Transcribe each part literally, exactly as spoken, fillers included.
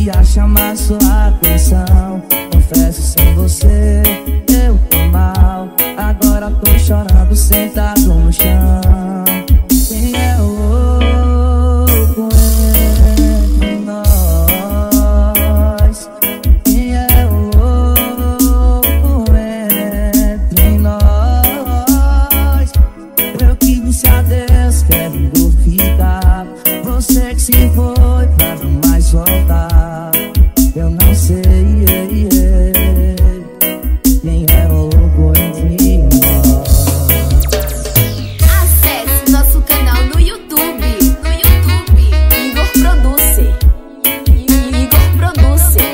queria chamar sua atenção. Confesso, sem você eu tô mal. Agora tô chorando sentado no chão. Quem é o louco entre nós? Quem é o louco entre nós? Eu que disse adeus querendo ficar, você que se foi pra não mais voltar. Eu não sei, yeah, yeah. Quem é o louco entre nós? Acesse nosso canal no YouTube, no YouTube, Igor Producer, Igor Producer,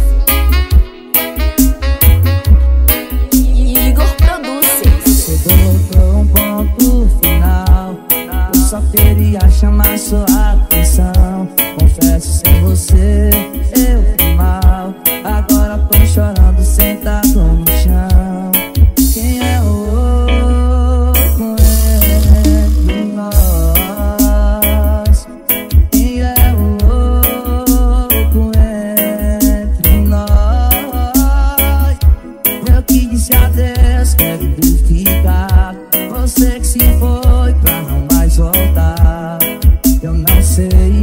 Igor Producer. Você colocou um ponto final, eu só queria chamar sua atenção. Confesso, sem você eu fui mal. Agora tô chorando sentado no chão. Quem é o louco entre nós? Quem é o louco entre nós? Eu que disse adeus querendo ficar, você que se foi pra não mais voltar. Eu não sei.